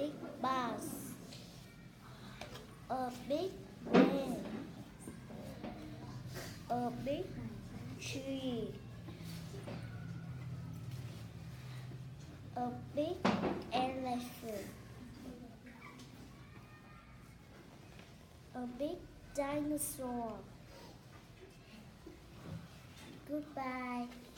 big bus. A big man. A big tree. A big elephant. A big dinosaur. Goodbye.